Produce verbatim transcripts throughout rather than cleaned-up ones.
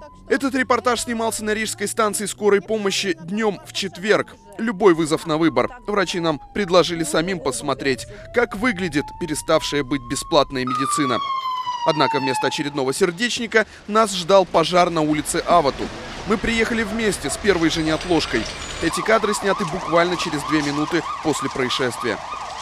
Этот репортаж снимался на рижской станции скорой помощи днем в четверг. Любой вызов на выбор. Врачи нам предложили самим посмотреть, как выглядит переставшая быть бесплатная медицина. Однако вместо очередного сердечника нас ждал пожар на улице Авату. Мы приехали вместе с первой же неотложкой. Эти кадры сняты буквально через две минуты после происшествия.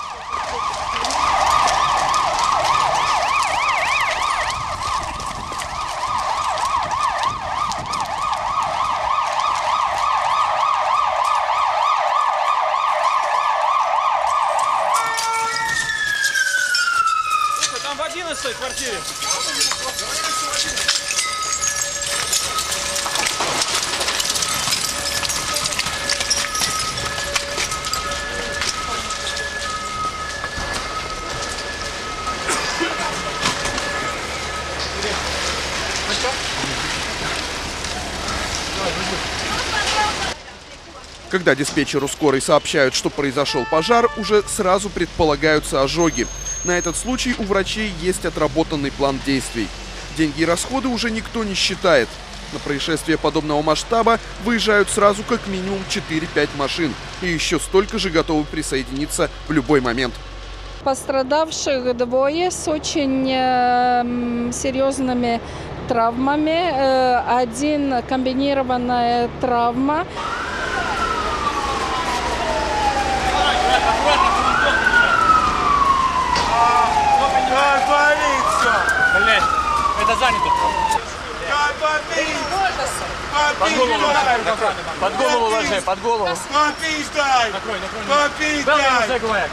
Там в одиннадцатой квартире. Когда диспетчеру скорой сообщают, что произошел пожар, уже сразу предполагаются ожоги. На этот случай у врачей есть отработанный план действий. Деньги и расходы уже никто не считает. На происшествие подобного масштаба выезжают сразу как минимум четыре-пять машин. И еще столько же готовы присоединиться в любой момент. Пострадавших двое с очень э, серьезными травмами. Э, один комбинированная травма. Блять, это занято. Под голову, под голову ложи, под голову. Накрой, накрой.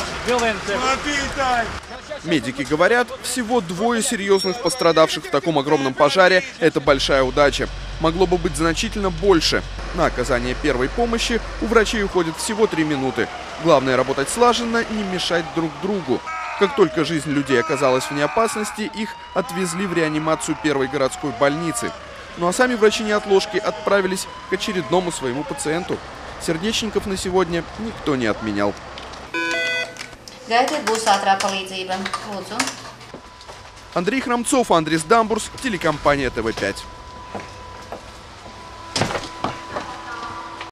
Медики говорят, всего двое серьезных пострадавших в таком огромном пожаре – это большая удача. Могло бы быть значительно больше. На оказание первой помощи у врачей уходит всего три минуты. Главное – работать слаженно, не мешать друг другу. Как только жизнь людей оказалась вне опасности, их отвезли в реанимацию первой городской больницы. Ну а сами врачи-неотложки отправились к очередному своему пациенту. Сердечников на сегодня никто не отменял. Андрей Храмцов, Андрис Дамбурс, телекомпания тэ вэ пять.